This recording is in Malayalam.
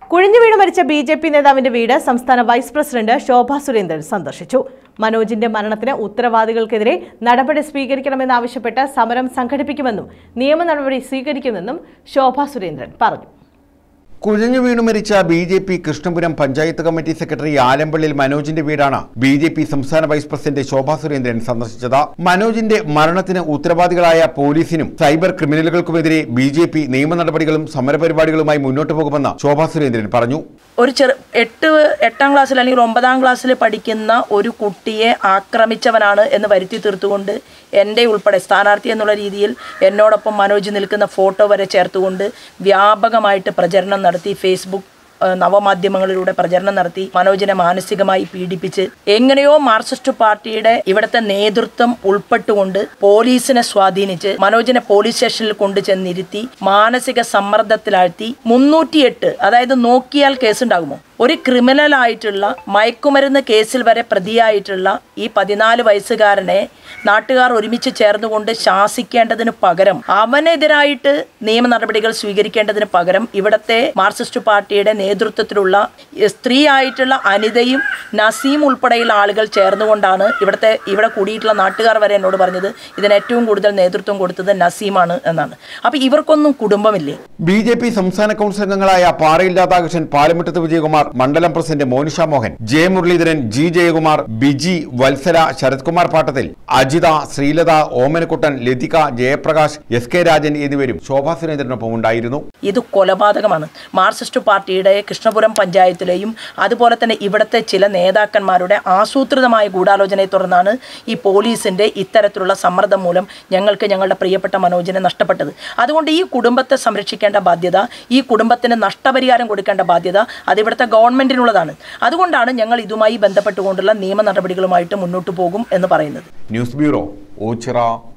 കുഴിഞ്ഞു വീണ് മരിച്ച ബിജെപി നേതാവിന്റെ വീട് സംസ്ഥാന വൈസ് പ്രസിഡന്റ് ശോഭാ സുരേന്ദ്രൻ സന്ദർശിച്ചു. മനോജിന്റെ മരണത്തിന് ഉത്തരവാദികൾക്കെതിരെ നടപടി സ്വീകരിക്കണമെന്നാവശ്യപ്പെട്ട് സമരം സംഘടിപ്പിക്കുമെന്നും നിയമ നടപടി സ്വീകരിക്കുമെന്നും ശോഭാ സുരേന്ദ്രൻ പറഞ്ഞു. കുഴഞ്ഞു വീണു മരിച്ച BJP Krishnapuram panchayat committee secretary Alampallil മനോജിന്റെ വീടാണ് ബിജെപി സംസ്ഥാന വൈസ് പ്രസിഡന്റ് ശോഭാ സുരേന്ദ്രൻ സന്ദർശിച്ചത്. മനോജിന്റെ മരണത്തിന് ഉത്തരവാദികളായ പോലീസിനും സൈബർ ക്രിമിനലുകൾക്കുമെതിരെ ബിജെപി നിയമ നടപടികളും സമരപരിപാടികളുമായി മുന്നോട്ട് പോകുമെന്ന് ശോഭാ സുരേന്ദ്രൻ പറഞ്ഞു. ഒരു എട്ടാം ക്ലാസ്സിൽ അല്ലെങ്കിൽ 9ാം ക്ലാസ്സിൽ പഠിക്കുന്ന ഒരു കുട്ടിയെ ആക്രമിച്ചവനാണ് എന്ന് വരുത്തി തീർത്തുകൊണ്ട് എൻ്റെ ഉൾപ്പെടെ സ്ഥാനാർത്ഥി എന്നുള്ള രീതിയിൽ എന്നോടൊപ്പം മനോജ് നിൽക്കുന്ന ഫോട്ടോ വരെ ചേർത്തുകൊണ്ട് വ്യാപകമായിട്ട് പ്രചരണം നടത്തി, ഫേസ്ബുക്ക് നവമാധ്യമങ്ങളിലൂടെ പ്രചരണം നടത്തി മനോജിനെ മാനസികമായി പീഡിപ്പിച്ച് എങ്ങനെയോ മാർക്സിസ്റ്റ് പാർട്ടിയുടെ ഇവിടുത്തെ നേതൃത്വം ഉൾപ്പെട്ടുകൊണ്ട് പോലീസിനെ സ്വാധീനിച്ച് മനോജിനെ പോലീസ് സ്റ്റേഷനിൽ കൊണ്ടുചെന്നിരുത്തി മാനസിക സമ്മർദ്ദത്തിലാഴ്ത്തി 308 അതായത് നോക്കിയാൽ കേസുണ്ടാകുമോ, ഒരു ക്രിമിനലായിട്ടുള്ള മയക്കുമരുന്ന് കേസിൽ വരെ പ്രതിയായിട്ടുള്ള ഈ 14 വയസ്സുകാരനെ നാട്ടുകാർ ഒരുമിച്ച് ചേർന്നുകൊണ്ട് ശാസിക്കേണ്ടതിന് പകരം അവനെതിരായിട്ട് നിയമ നടപടികൾ സ്വീകരിക്കേണ്ടതിന് പകരം ഇവിടുത്തെ മാർക്സിസ്റ്റ് പാർട്ടിയുടെ നേതൃത്വത്തിലുള്ള സ്ത്രീ ആയിട്ടുള്ള അനിതയും നസീം ഉൾപ്പെടെയുള്ള ആളുകൾ ചേർന്നുകൊണ്ടാണ് ഇവിടെ കൂടിയിട്ടുള്ള നാട്ടുകാർ വരെ എന്നോട് പറഞ്ഞത് ഇതിന് ഏറ്റവും കൂടുതൽ നേതൃത്വം കൊടുത്തത് നസീമാണ് എന്നാണ്. അപ്പൊ ഇവർക്കൊന്നും കുടുംബമില്ലേ? ബിജെപി സംസ്ഥാന കൗൺസിൽ അംഗങ്ങളായ പാറയിൽ രാധാകൃഷ്ണൻ, പാലമുറ്റത്ത് വിജയകുമാർ, മണ്ഡലം president Monisha Mohan, J Muraleedharan, G Jayakumar, Biji, Vatsala, Sarathkumar Pattathil, Ajitha, Sreelatha, Omanakuttan, Lathika, Jayaprakash, S K Rajan എന്നിവരും ശോഭാ സുരേന്ദ്രനൊപ്പം ഉണ്ടായിരുന്നു. ഇത് കൊലപാതകമാണ്. മാർക്സിസ്റ്റ് പാർട്ടിയുടെ കൃഷ്ണപുരം പഞ്ചായത്തിലെയും അതുപോലെ തന്നെ ഇവിടുത്തെ ചില നേതാക്കന്മാരുടെ ആസൂത്രിതമായ ഗൂഢാലോചനയെ തുടർന്നാണ് ഈ പോലീസിന്റെ ഇത്തരത്തിലുള്ള സമ്മർദ്ദം മൂലം ഞങ്ങൾക്ക് ഞങ്ങളുടെ പ്രിയപ്പെട്ട മനോജിനെ നഷ്ടപ്പെട്ടത്. അതുകൊണ്ട് ഈ കുടുംബത്തെ സംരക്ഷിക്കേണ്ട ബാധ്യത, ഈ കുടുംബത്തിന് നഷ്ടപരിഹാരം കൊടുക്കേണ്ട ബാധ്യത അത് ഇവിടുത്തെ ഗവൺമെന്റിനുള്ളതാണ്. അതുകൊണ്ടാണ് ഞങ്ങൾ ഇതുമായി ബന്ധപ്പെട്ടുകൊണ്ടുള്ള നിയമ നടപടികളുമായിട്ട് മുന്നോട്ട് പോകും എന്ന് പറയുന്നത്. News bureau, Ochira.